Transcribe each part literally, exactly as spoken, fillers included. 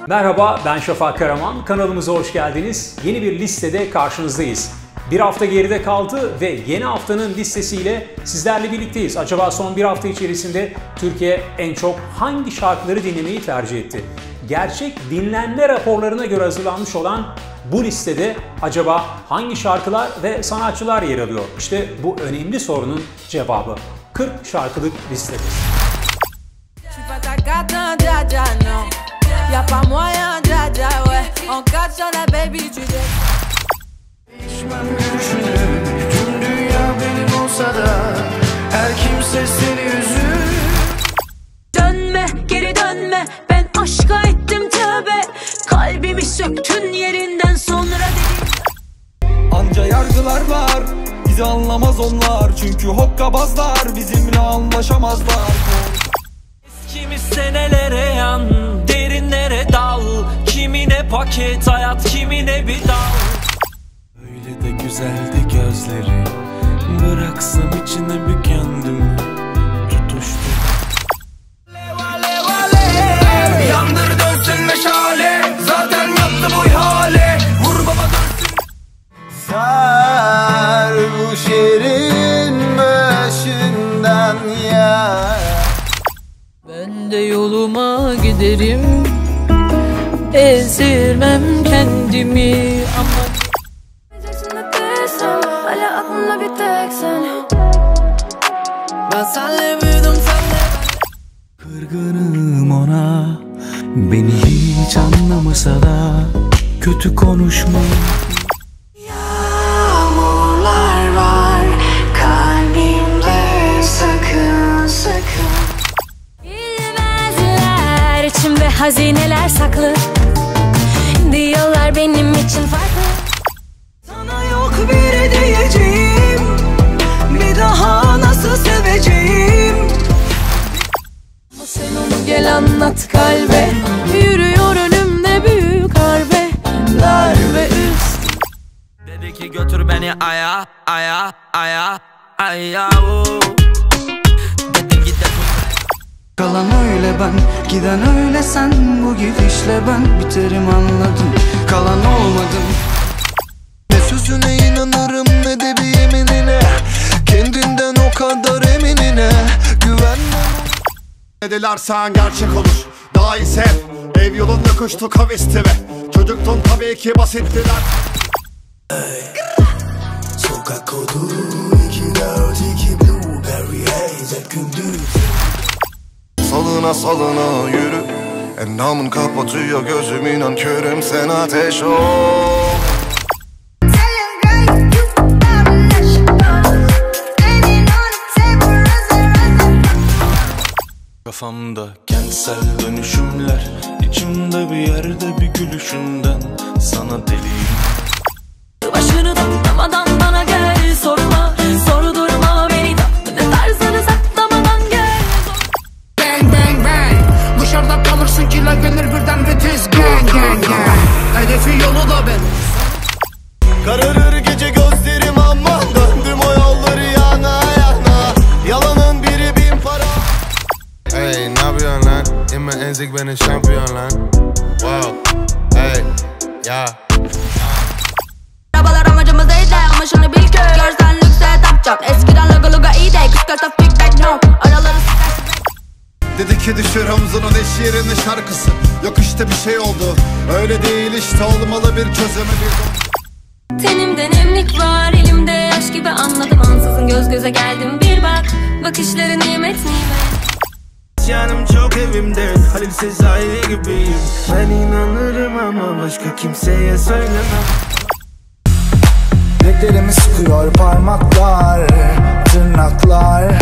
Merhaba, ben Şafak Karaman. Kanalımıza hoş geldiniz. Yeni bir listede karşınızdayız. Bir hafta geride kaldı ve yeni haftanın listesiyle sizlerle birlikteyiz. Acaba son bir hafta içerisinde Türkiye en çok hangi şarkıları dinlemeyi tercih etti? Gerçek dinlenme raporlarına göre hazırlanmış olan bu listede acaba hangi şarkılar ve sanatçılar yer alıyor? İşte bu önemli sorunun cevabı kırk şarkılık listede. Değişmem görüşünü, tüm dünya benim olsa da her kimse seni üzür. Dönme, geri dönme, ben aşka ettim tövbe. Kalbimi söktün yerinden sonra dedim. Anca yargılar var, bizi anlamaz onlar. Çünkü hokkabazlar bizimle anlaşamazlar. Kimi senelere yan, derinlere dal. Kimine paket hayat, kimine bir dal. Öyle de güzeldi gözleri, bıraksam içine bir kendimi tutuştu. Yandır dönsün meşale, zaten yaptı bu ihale. Vur baba dönsün. Sarhoş yerin başından ya. Ben de yoluma giderim, ezdirmem kendimi ama hala aklımda bir tek sen. Ben senle büyüdüm, senle. Kırgınım ona, beni hiç anlamasa da kötü konuşma. Yağmurlar var kalbimde, sakın sakın. Bilmezler içimde hazineler saklı. Diyorlar benim için farklı. Sana yok bir diyeceğim, bir daha nasıl seveceğim. O sen onu gel anlat kalbe. Yürüyor önümde büyük harbe, darbe üst. Dedi ki götür beni aya, aya, aya, aya. Dedim git de tut. Kalan öyle ben, giden öyle sen. Bu gidişle ben biterim anladım. Kalan olmadım. Ne sözüne inanırım ne de bir yeminine. Kendinden o kadar eminine güvenmem. Ne dilersen gerçek olur, daha iyi sev. Ev yolunda koştu kavisti ve çocuktun tabii ki basittiler. Sokak kodu iki dört iki blueberry haze hep gündüz. Salına salına yürü. Endamın kapatıyor gözüm, inan körüm, sen ateş ol. Kafamda kentsel dönüşümler, içimde bir yerde bir gülüşünden sana deliyim. Başını toplamadan bana gel, sorma, sordurma beni da. Ne tarzını saklamadan gel. Bang bang bang, dışarıda kalırsın ki la gönül birden bitiz. Gang gang gang, hedefi yolu da ben. Kararır gece gözlerim aman, döndüm o yolları yana yana. Yalanın biri bin para. Hey, ne yapıyorsun lan? İnme enzik benim şampiyon lan. Wow, hey, ya. Arabalar amacımız değil de ama şunu bil ki görsen lükse tapacak. Eskiden logo logo iyi de kız kasa feedback no. Araları sıkarsın. Dedi ki düşür omzunun eş yerine şarkısı. Yok işte bir şey oldu, öyle değil işte, olmalı bir çözümü bir. Tenimde nemlik var, elimde yaş gibi anladım. Ansızın göz göze geldim, bir bak bakışları nimet nimet. Canım çok evimde, Halil Sezai gibiyim. Ben inanırım ama başka kimseye söylemem. Bileklerimi sıkıyor parmaklar, tırnaklar.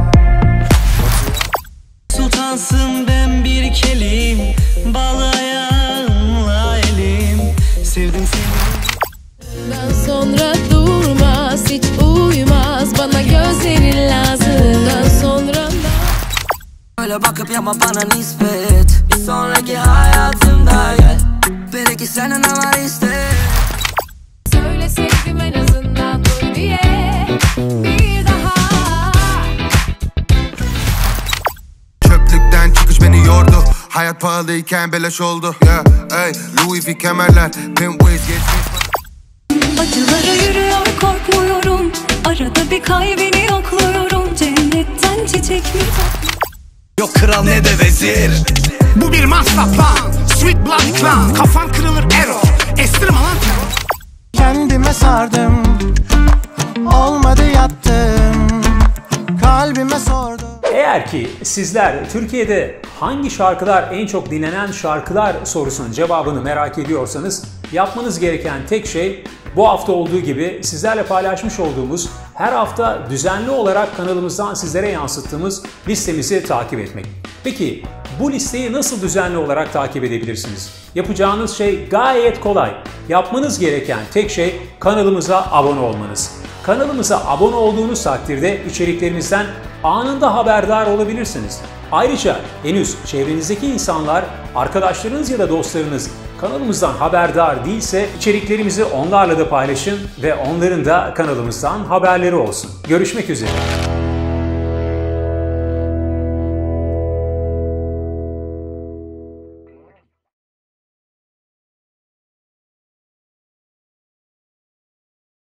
Sultansın ben bir kelim, bağlayanla elim. Sevdim seni. Bundan sonra durmaz, hiç uymaz, bana gözlerin lazım. Bundan sonra Öyle bakıp yapma bana nispet. Bir sonraki hayatımda gel. Belki senin ne var iste. söyle sevdim en azından dur diye. Bir daha. Çöplükten çıkış beni yordu. Hayat Hayat pahalıyken beleş oldu. Yeah, ey Louis V kemerler, pimp ways geçmiş. Acılara yürüyor korkmuyorum. Arada bir kalbini yokluyorum. Cennetten çiçek mi topluyorum? Yok kral ne de vezir. Bu bir masraf lan. Sweet bloody clan. Kafan kırılır error. Estirme lan terör. Kendime sardım, olmadı yattım, kalbime sordum. Eğer ki sizler Türkiye'de hangi şarkılar en çok dinlenen şarkılar sorusunun cevabını merak ediyorsanız yapmanız gereken tek şey bu hafta olduğu gibi sizlerle paylaşmış olduğumuz her hafta düzenli olarak kanalımızdan sizlere yansıttığımız listemizi takip etmek. Peki bu listeyi nasıl düzenli olarak takip edebilirsiniz? Yapacağınız şey gayet kolay. Yapmanız gereken tek şey kanalımıza abone olmanız. Kanalımıza abone olduğunuz takdirde içeriklerimizden anında haberdar olabilirsiniz. Ayrıca henüz çevrenizdeki insanlar, arkadaşlarınız ya da dostlarınız kanalımızdan haberdar değilse içeriklerimizi onlarla da paylaşın ve onların da kanalımızdan haberleri olsun. Görüşmek üzere.